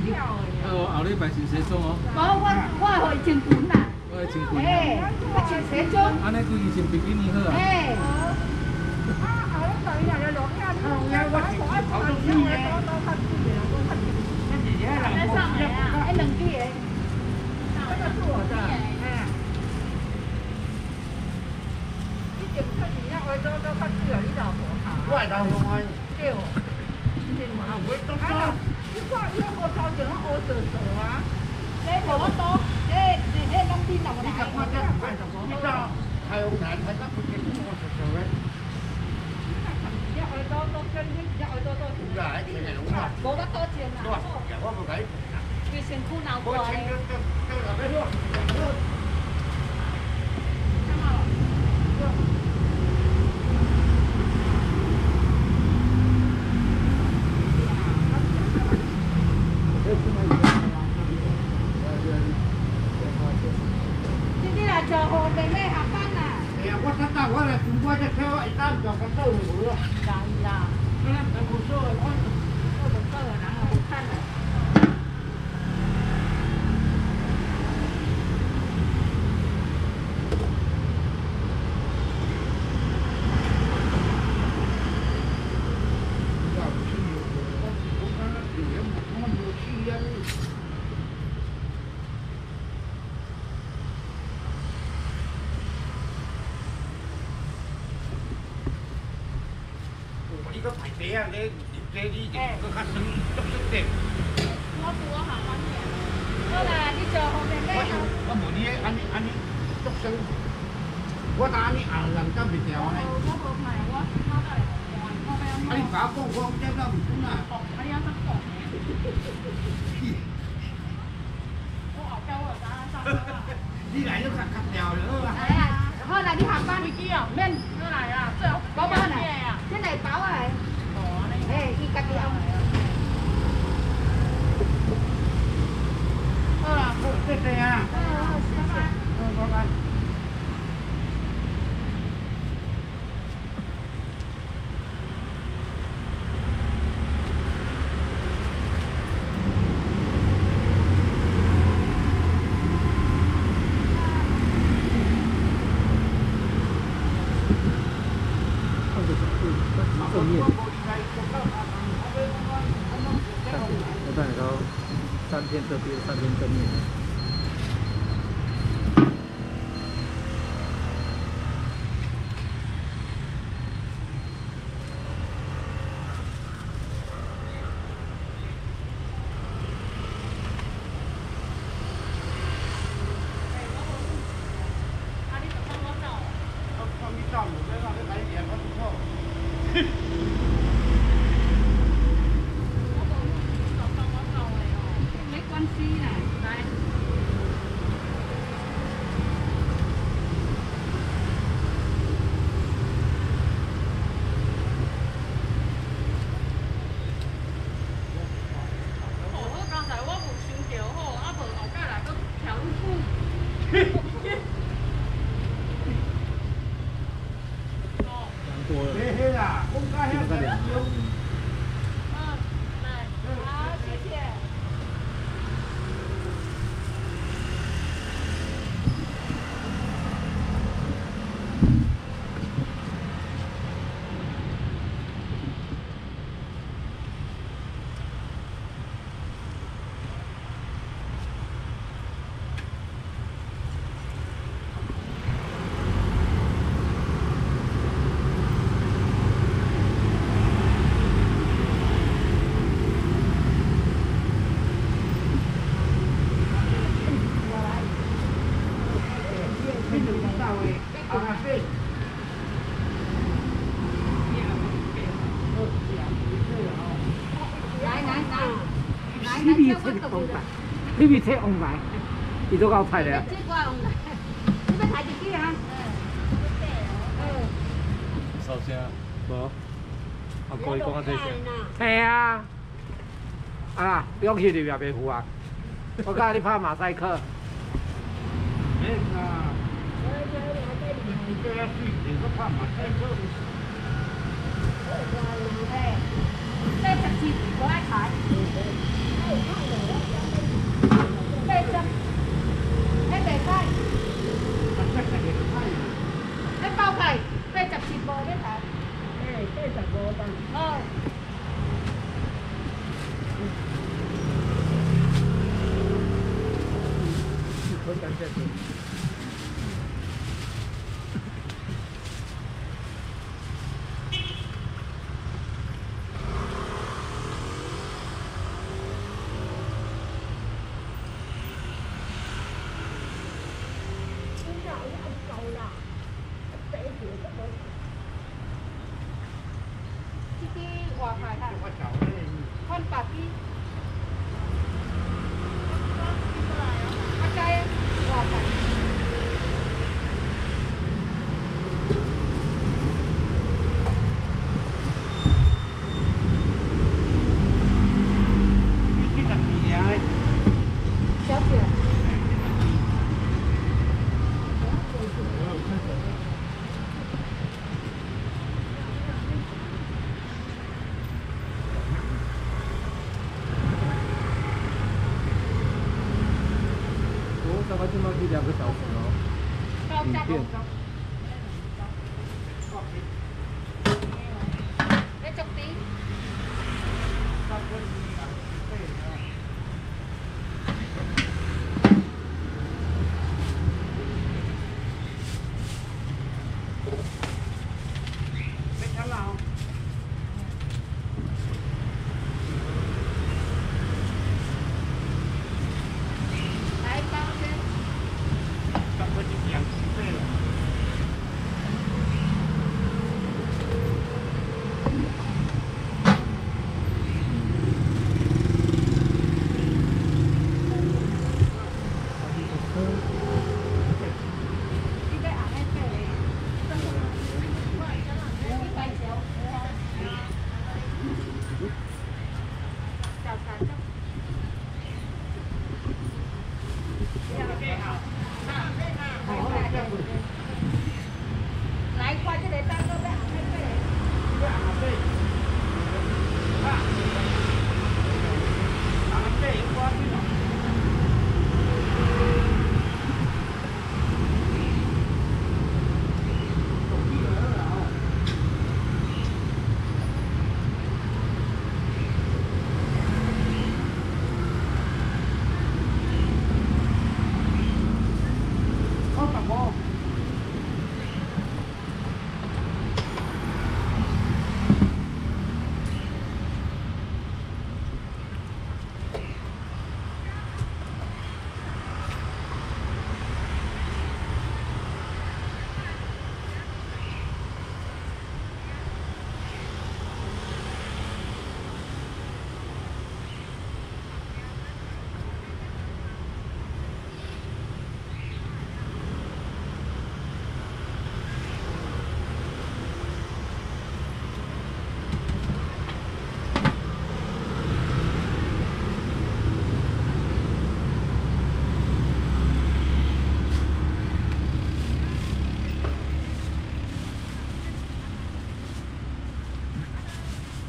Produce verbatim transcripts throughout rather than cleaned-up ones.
哦，后礼拜是西装哦。 无，我我会穿裙啦。 我会穿裙。 哎，我穿西装。 安尼规日穿比基尼好啊。 哎。 啊，后日等伊若落雨，你有我是跑到去的，多多较水的，多较水。那是遐人讲， 哎，两支的。 这个是我的。嗯。你点出去，那回多多较水了，你老婆哈。我老公啊。对哦。你嘛会多多。你看，伊那个头前那乌色色啊。你无我多，哎，哎，拢边头来。你看我这快什么？你知道太阳台台那不是乌色色的？耳朵都跟你耳朵都是。对啊，一定係好啊。冇乜多錢啊。都係，我冇計。佢成箍鬧過嚟。我清咗咗咗入俾我。呢啲嚟就學妹妹下班啊。係啊，我睇到我嚟做我只車，一單就咁多冇咯。係啦。嗯，咁冇錯，我我冇錯啊，然後冇看了。你個排地啊，你這啲個較省足足啲。我做我行穩嘅。好啦，你做後面咩？我我無你安尼安尼足省，我打你硬人家袂掉呢。我無賣，我我都係換，我咩？啊！你把講講這個唔準啊！啊！你有乜講嘅？我後週啊，打三週啊。你嚟都夾夾掉咗啦。係啊，好啦，你下班飛機啊？免，你嚟啊，最好包包嚟啊。即係包啊！誒，依家啲啊。好啦，謝謝啊。好，謝謝。嗯，拜拜。正面。我看到三片这边，三片正面。你咪切紅埋，伊都夠睇咧。你咪睇住啲啊！收聲，無。我過去講下這些。係啊。啊，勇氣你也袂負啊！我教你拍馬賽克。咩啊？你這要水點個拍馬賽克？誒，即係直接唔該睇。 三线车。 这个外海哈， 我找嘞， 看白鸡。阿仔外海。 你这个米呀， 小姐。 大概就要一两个小时哦。 高价影片。 你足啲。 没看了。 来包先。 差不多就两倍了。 你在行喺咩嚟？一百九。小三张。来快啲嚟單嗰啲行喺咩嚟？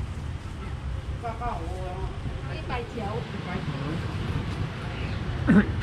一百九。 一百九。